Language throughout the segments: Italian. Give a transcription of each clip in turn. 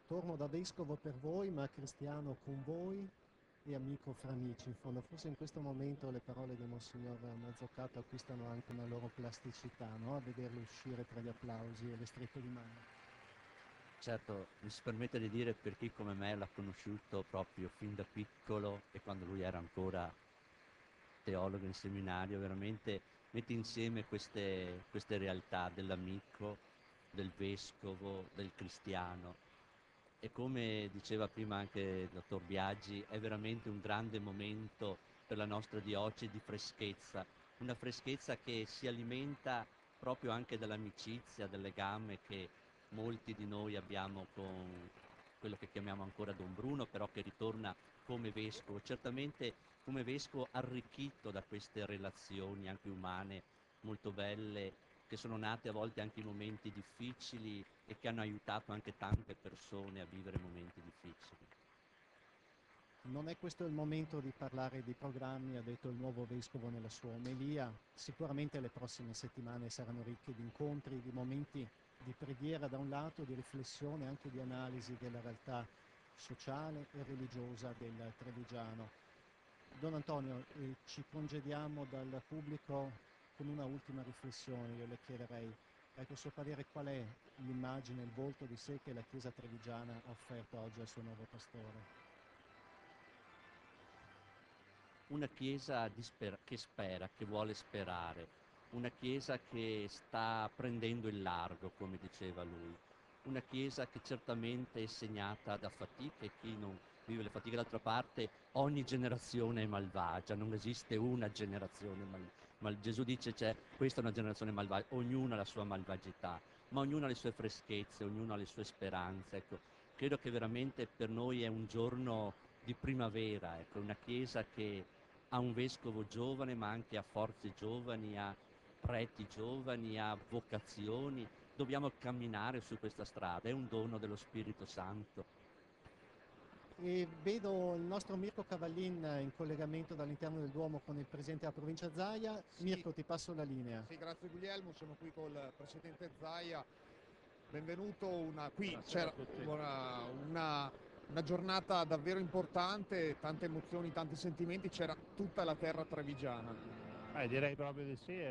Torno da vescovo per voi, ma cristiano con voi e amico fra amici. In fondo, forse in questo momento le parole di Monsignor Mazzoccato acquistano anche una loro plasticità, no? A vederle uscire tra gli applausi e le strette di mano. Certo, mi si permette di dire per chi come me l'ha conosciuto proprio fin da piccolo e quando lui era ancora teologo in seminario, veramente mette insieme queste realtà dell'amico, del vescovo, del cristiano. E come diceva prima anche il dottor Biagi, è veramente un grande momento per la nostra diocesi di freschezza, una freschezza che si alimenta proprio anche dall'amicizia, del legame che molti di noi abbiamo con quello che chiamiamo ancora Don Bruno, però che ritorna come vescovo, certamente come vescovo arricchito da queste relazioni anche umane molto belle, che sono nate a volte anche in momenti difficili e che hanno aiutato anche tante persone a vivere momenti difficili. Non è questo il momento di parlare di programmi, ha detto il nuovo vescovo nella sua omelia. Sicuramente le prossime settimane saranno ricche di incontri, di momenti di preghiera da un lato, di riflessione, anche di analisi della realtà sociale e religiosa del Trevigiano. Don Antonio, ci congediamo dal pubblico con una ultima riflessione. Io le chiederei, ecco, a suo parere, qual è l'immagine, il volto di sé che la Chiesa trevigiana ha offerto oggi al suo nuovo pastore? Una chiesa che spera, che vuole sperare, una chiesa che sta prendendo il largo, come diceva lui, una chiesa che certamente è segnata da fatiche, e chi non vive le fatiche. D'altra parte ogni generazione è malvagia, non esiste una generazione Gesù dice questa è una generazione malvagia, ognuno ha la sua malvagità, ma ognuno ha le sue freschezze, ognuno ha le sue speranze. Ecco, credo che veramente per noi è un giorno di primavera, ecco, una chiesa che ha un vescovo giovane, ma anche a forze giovani, a preti giovani, a vocazioni. Dobbiamo camminare su questa strada, è un dono dello Spirito Santo. E vedo il nostro Mirko Cavallin in collegamento dall'interno del Duomo con il presidente della provincia Zaia. Sì, Mirko, ti passo la linea. sì, grazie Guglielmo, sono qui col presidente Zaia. Benvenuto, qui Buonasera c'era a tutti. una giornata davvero importante, tante emozioni, tanti sentimenti, c'era tutta la terra trevigiana. Direi proprio di sì,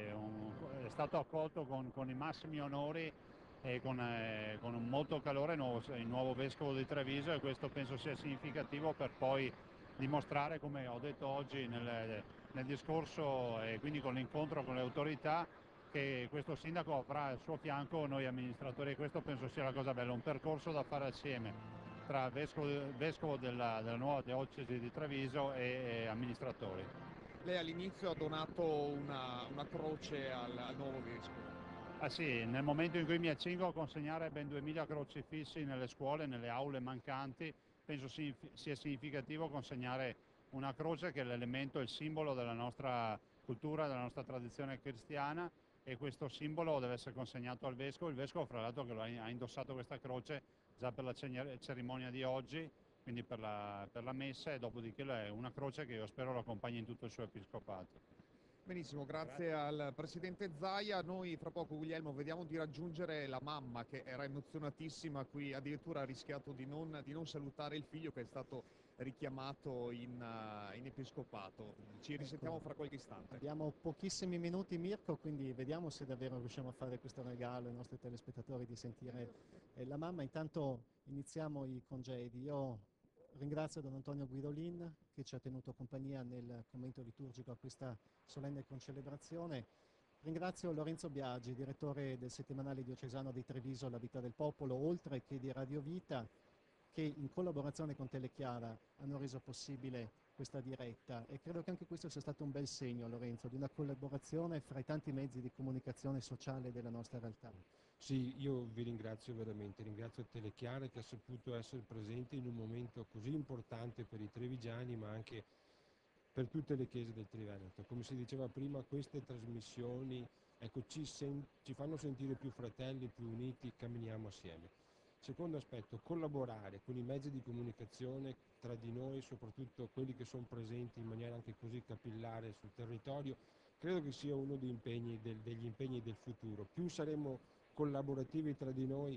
è stato accolto con i massimi onori e con un molto calore il nuovo vescovo di Treviso, e questo penso sia significativo per poi dimostrare, come ho detto oggi nel discorso e quindi con l'incontro con le autorità, che questo sindaco avrà al suo fianco noi amministratori, e questo penso sia la cosa bella, un percorso da fare assieme tra vescovo della nuova diocesi di Treviso e amministratori. Lei all'inizio ha donato una croce al nuovo vescovo. Ah sì, nel momento in cui mi accingo a consegnare ben 2000 crocifissi nelle scuole, nelle aule mancanti, penso sia significativo consegnare una croce che è l'elemento, il simbolo della nostra cultura, della nostra tradizione cristiana, e questo simbolo deve essere consegnato al vescovo. Il vescovo, fra l'altro, che ha indossato questa croce già per la cerimonia di oggi, quindi per la messa, e dopodiché è una croce che io spero lo accompagni in tutto il suo episcopato. Benissimo, grazie al presidente Zaia. Noi fra poco, Guglielmo, vediamo di raggiungere la mamma, che era emozionatissima qui, addirittura ha rischiato di non salutare il figlio che è stato richiamato in episcopato. Ci risentiamo Ecco, fra qualche istante. abbiamo pochissimi minuti, Mirko, quindi vediamo se davvero riusciamo a fare questo regalo ai nostri telespettatori di sentire la mamma. Intanto iniziamo i congedi. Io ringrazio Don Antonio Guidolin che ci ha tenuto compagnia nel commento liturgico a questa solenne concelebrazione. Ringrazio Lorenzo Biagi, direttore del settimanale diocesano di Treviso La Vita del Popolo, oltre che di Radio Vita, che in collaborazione con Telechiara hanno reso possibile questa diretta, e credo che anche questo sia stato un bel segno, Lorenzo, di una collaborazione fra i tanti mezzi di comunicazione sociale della nostra realtà. Sì, io vi ringrazio veramente, ringrazio Telechiara che ha saputo essere presente in un momento così importante per i trevigiani, ma anche per tutte le chiese del Triveneto. Come si diceva prima, queste trasmissioni, ecco, ci fanno sentire più fratelli, più uniti, camminiamo assieme. Secondo aspetto, collaborare con i mezzi di comunicazione tra di noi, soprattutto quelli che sono presenti in maniera anche così capillare sul territorio, credo che sia uno degli impegni del futuro. Più saremo collaborativi tra di noi,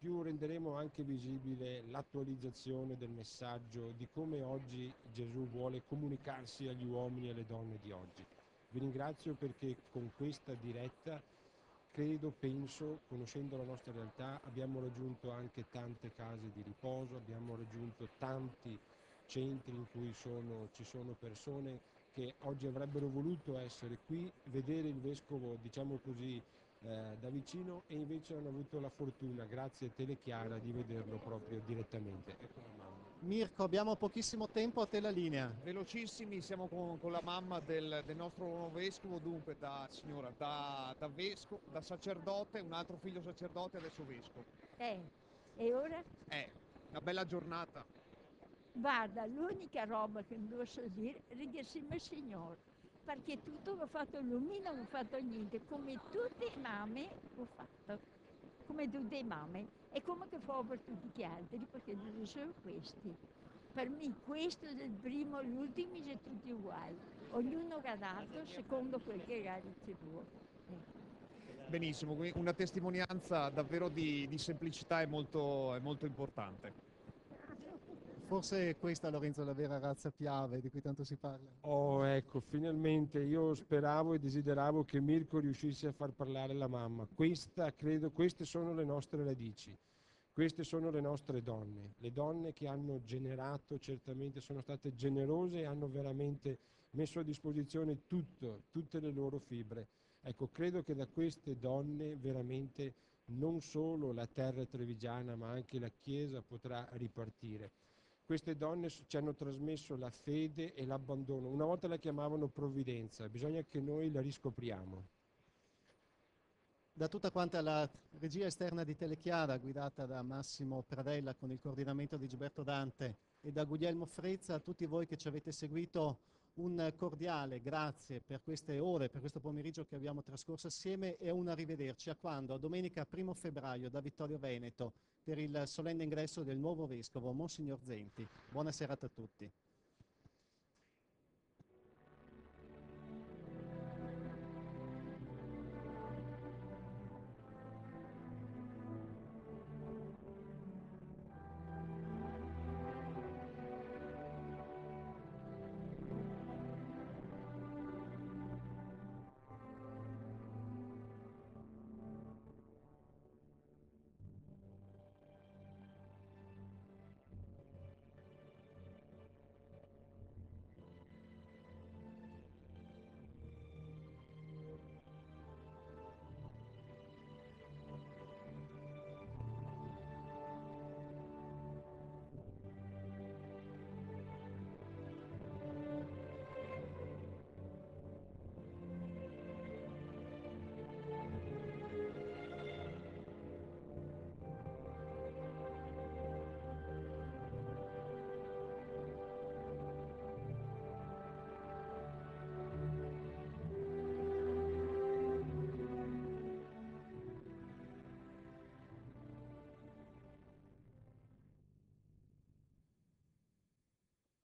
più renderemo anche visibile l'attualizzazione del messaggio di come oggi Gesù vuole comunicarsi agli uomini e alle donne di oggi. Vi ringrazio perché con questa diretta penso, conoscendo la nostra realtà, abbiamo raggiunto anche tante case di riposo, abbiamo raggiunto tanti centri in cui ci sono persone che oggi avrebbero voluto essere qui, vedere il vescovo, diciamo così, da vicino, e invece hanno avuto la fortuna, grazie a Telechiara, di vederlo proprio direttamente. Ecco la mamma. Mirko, abbiamo pochissimo tempo, a te la linea. Velocissimi, siamo con la mamma del nostro nuovo vescovo, dunque da sacerdote, un altro figlio sacerdote, adesso vescovo. E ora? Una bella giornata. Guarda, l'unica roba che mi posso dire è ringraziare il Signore, perché tutto l'ho fatto lui, non ho fatto niente, come tutte le mamme ho fatto, come tutte le mamme, e come che fa per tutti gli altri, perché non sono questi. Per me questo è il primo, l'ultimo sono tutti uguali, ognuno ha dato secondo quel che ha ricevuto. Benissimo, quindi una testimonianza davvero di semplicità e molto importante. Forse questa, Lorenzo, è la vera razza Piave di cui tanto si parla. Oh, ecco, finalmente io speravo e desideravo che Mirko riuscisse a far parlare la mamma. Queste sono le nostre radici, queste sono le nostre donne, le donne che hanno generato, certamente sono state generose e hanno veramente messo a disposizione tutte le loro fibre. Ecco, credo che da queste donne veramente non solo la terra trevigiana, ma anche la Chiesa potrà ripartire. Queste donne ci hanno trasmesso la fede e l'abbandono. Una volta la chiamavano provvidenza, bisogna che noi la riscopriamo. Da tutta quanta la regia esterna di Telechiara, guidata da Massimo Pradella con il coordinamento di Gilberto Dante e da Guglielmo Frezza, a tutti voi che ci avete seguito un cordiale grazie per queste ore, per questo pomeriggio che abbiamo trascorso assieme, e un arrivederci a quando? A domenica 1 febbraio da Vittorio Veneto per il solenne ingresso del nuovo vescovo, Monsignor Zenti. Buona serata a tutti.